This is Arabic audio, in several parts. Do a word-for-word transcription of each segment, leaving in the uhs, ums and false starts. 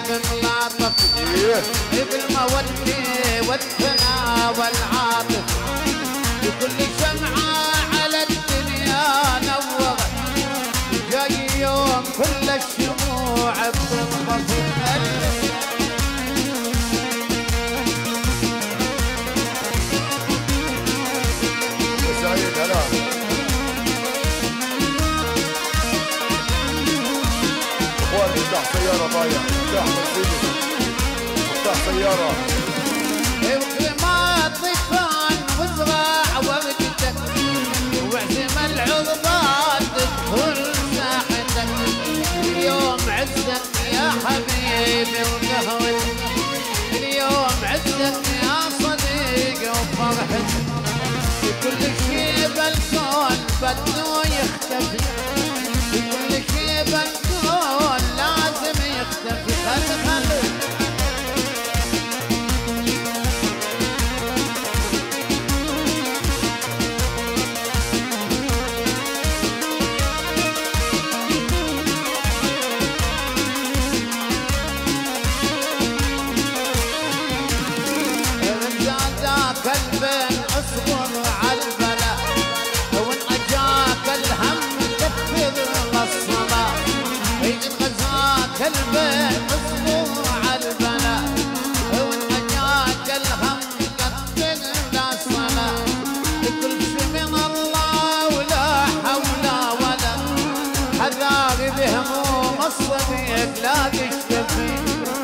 بملاطف بالمودة والثناء والعاطف بكل شمعة على الدنيا نورت جاي يوم كل الشموع بتنطفي سعيد هلا اخوان مفتاح سيارة ضايع مفتاح مرسيدس مفتاح سيارة وكلمات طيفان وزرع وردتك واعزم العرضات تدخل ساحتك اليوم عزك يا حبيبي وقهوتك اليوم عزك يا صديقي وفرحتك كل شي بالكون بده يختفي كل شي بالكون لازم يختفي خلي خلي قلبين اصبر على البلاء وان اجاك الهم كفر الصلاة ان غزاك قلبين اصبر على البلاء وان اجاك الهم كفر الصلاة كل شي من الله ولا حول ولا حذار بهموم الصديق لا تشتفي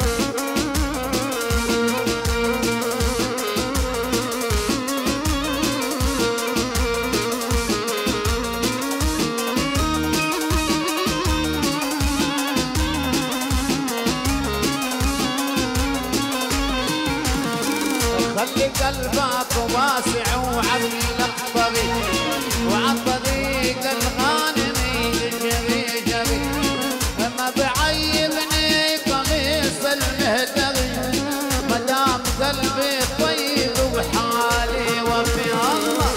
خلي قلبك واسع وعميل الطريق وعالطريق الغانمي جري جري ما بعيبني قميص المهدري مدام قلبي طيب وحالي وفي الله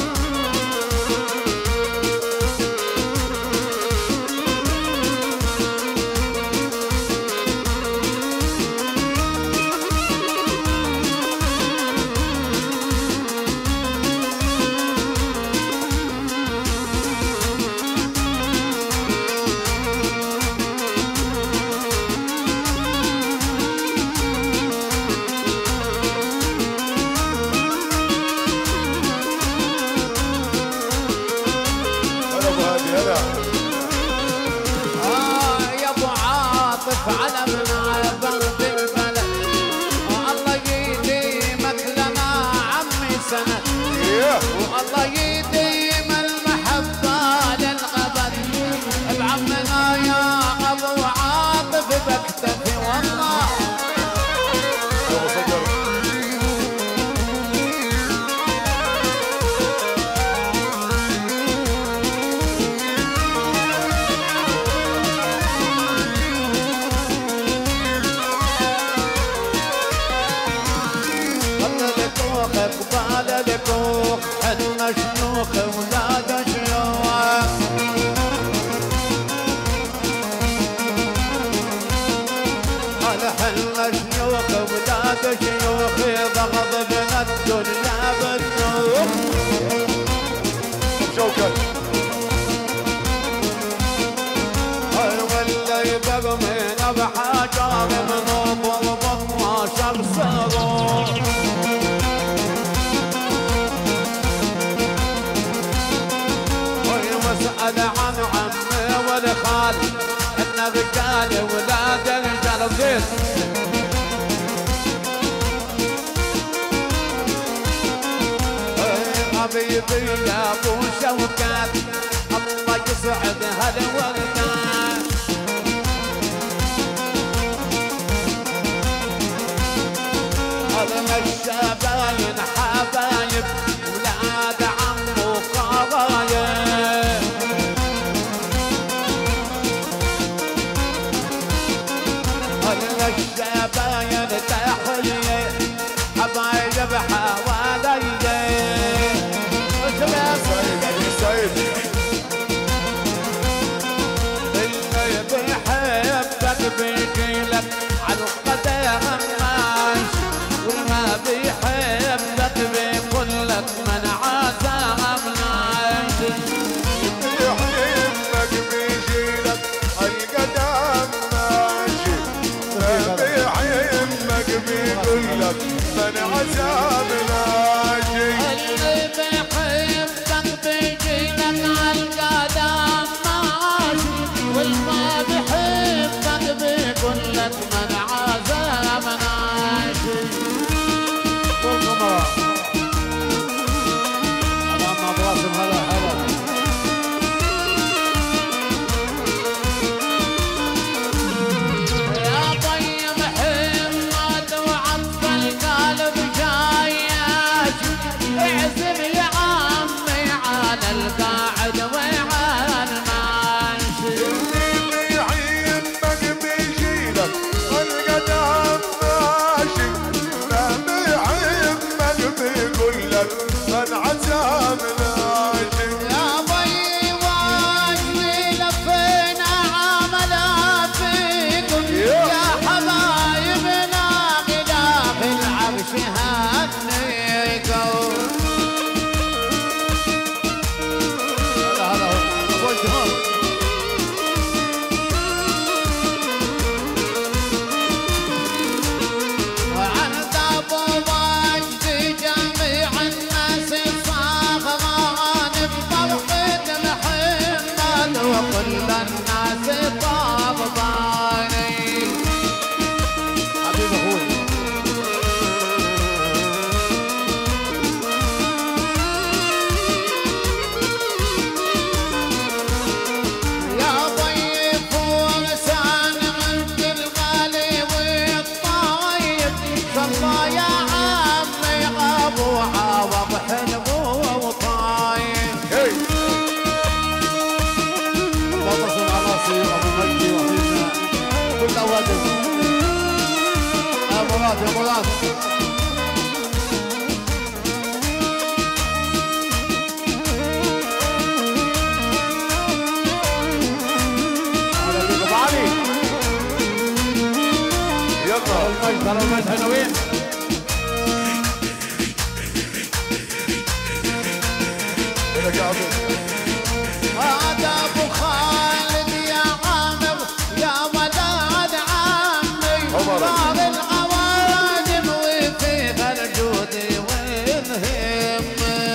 على من برد البلد والله يديمك لنا عمي سند والله يديم المحبة للأبد بعمنا يا أبو عاطف بكتفي والله قبال الكوخ حنا شيوخ ولاد شيوخ قال حنا شيوخ ولاد شيوخ ضغط من الدنيا بالنوخ شوكت ولا يبقى من بحاجة من ضرب ما شخصه واسأل عن عمي والخال ان رجال ولاد الرجال وزين حبيبي يا ابو شوكات الله يسعد هالوردات هذا الشباين حبايب ولاد عم وقرايب هذا الشباين تحية حبايب حوالي سعيد اللي بيحبك بيجيلك على ماشي والما بيحبك بيقول لك من عذاب ناشي يحبك بيجيلك القدم ماشي ما بيحبك بيقول لك من عذاب ناشي اللي بيحبك بيجيلك عالقدم ماشي والما بيحبك بيقول لك من عذاب ناشي والقمر أمام أبراسم هلا هلا يا طيب حمد وعطف القلب جايات اعزم يا عمي على القاعد وعلى الماشي اللي بيحبك بيجيلك القدم ماشي ما بيحبك بيقول لك من عذاب ناشي يا بي واجلي لفينا عملا فيكم يا حبايبنا غلاف العرش هنيكم هلا هلا ابو الجهاد وعند ابو مجد جميع الناس صاغران بفرحة محمد وكل الناس طابطاني حبيبي اخوي يا ضيف ولسان عند الغالي والطايب صلى يا عمي ابوها وبحلو وطايب هي بطل العراصي ابو مجدي وحيدنا كل اوادم ابو راتب ابو راتب على ابو علي يلا المجد على المجد حلوين لك يا عبد هذا ابو خالد يا عامر يا ولد عمي عمر. صار العوادم وفي الجود والهم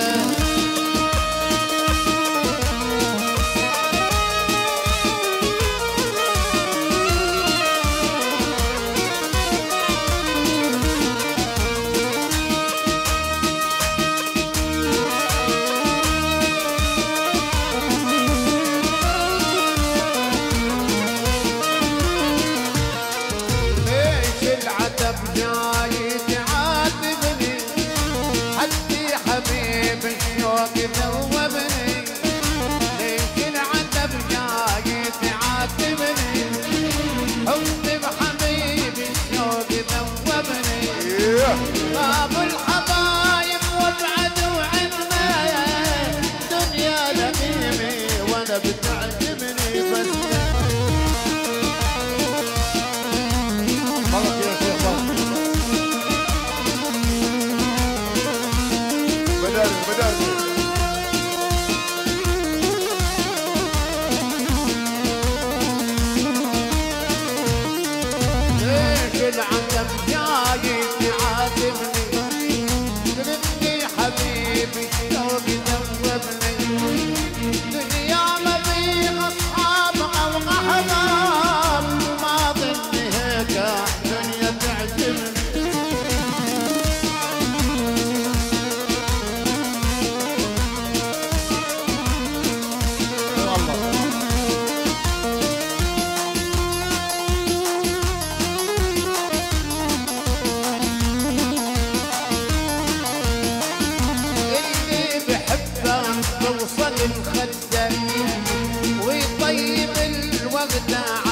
ليش العتب جاي تعاتبني حتى حبيب الشوق ذوبني ليش العتب جاي تعاتبني حبي بحبيب الشوق ذوبني غاب الحبايب وابعد وعنا دنيا لميمي وانا بتعجبني بس غلط يا شيخ غلط مدارس مدارس ليش العتب جاي تعاتبني تركني حبيبي الشوق ذوبني دنيا ما فيها اصحاب او احباب ما ظني هيك دنيا تعجبني اللي بحبه توصل الخدة ويطيب الوردة